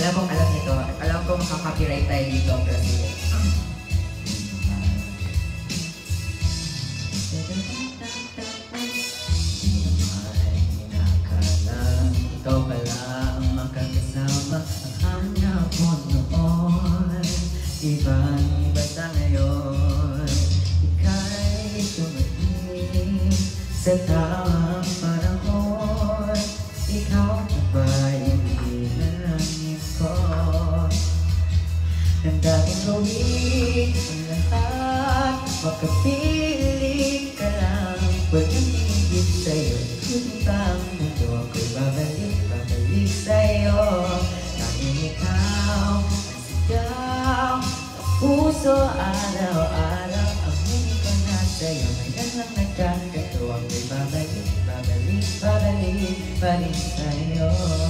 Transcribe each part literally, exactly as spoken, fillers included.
Alam kong alam nito. Alam kong makaka-copyright tayo dito. Pero sige. Ikaw pala ang makakasama ang hanap mo noon. Ibang-iba sa ngayon. Ika'y tumating sa tamang panahon. Ikaw na ba yung hinangin ko? Nang dating gawin ang lahat, makapili ka lang. Pag-ibig sa'yo, ikot ang mundo. Ako'y babalik, babalik sa'yo. Tanging ikaw ang sigaw ng puso araw-araw. Amin ko na sa'yo, ngayon lang nagkakatawa. Ako'y babalik, babalik, babalik pa rin sa'yo.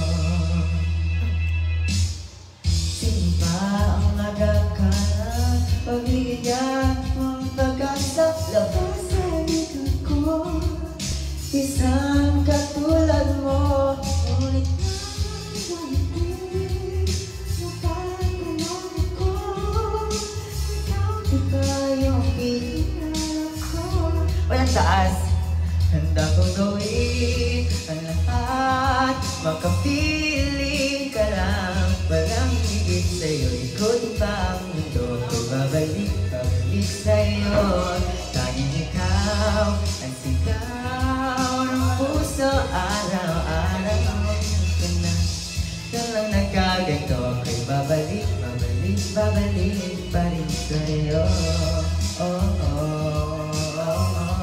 Sino ba ang magakala? Pagbigyan mong pag-asa, labas sa likod ko. Isang katulad mo, ngunit nangyayitin napagkulang ko. Ikaw di ba yung pinangarap ko? Walang taas. Handa kong gawin ang lahat, makapili ka lang. Walang higit sa'yo, ikaw di ba ang mundo? Ako'y babalik, babalik sa'yo. Tanging ikaw ang sigaw ng puso araw-araw. Ka na, ka lang nagkaganto. Ako'y babalik, babalik, babalik pa rin sa'yo. Oh, oh, oh, oh.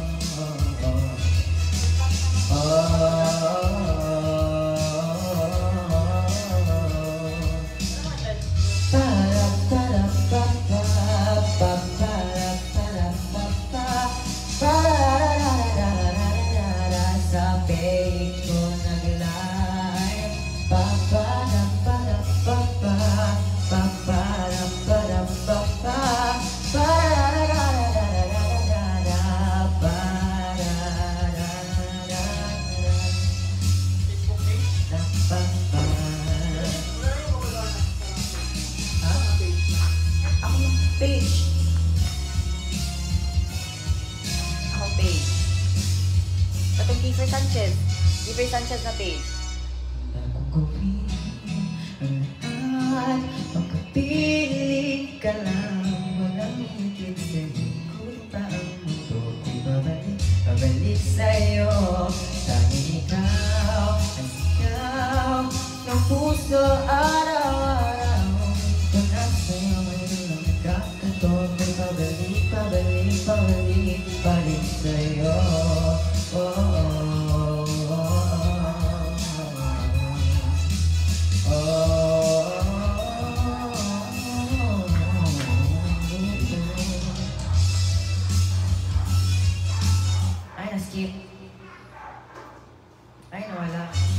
Page. Ako page. Patong Kiefer Sanchez. Kiefer Sanchez na page. Handa kong gawin ang lahat, magkapiling ka lang. Walang higit sa'yo, kung pa ang mundo. Ako'y babalik, babalik sa'yo. Tanging ikaw ang sigaw ng puso araw-araw. Panap sa'yo ngayon lang nagkakato. May babalik, babalik, babalik pa rin sa'yo. Oh, oh, oh, oh, oh. Ay, na-skip. Ay, nawala.